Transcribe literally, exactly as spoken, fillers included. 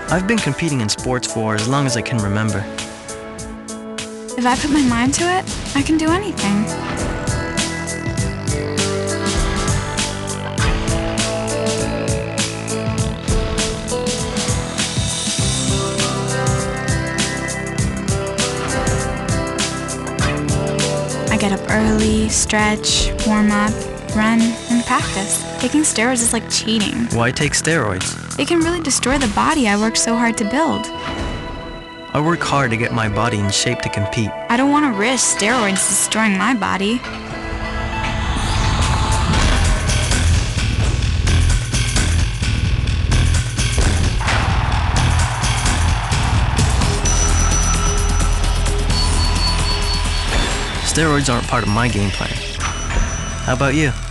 I've been competing in sports for as long as I can remember. If I put my mind to it, I can do anything. I get up early, stretch, warm up, run, and practice. Taking steroids is like cheating. Why take steroids? They can really destroy the body I worked so hard to build. I work hard to get my body in shape to compete. I don't want to risk steroids destroying my body. Steroids aren't part of my game plan. How about you?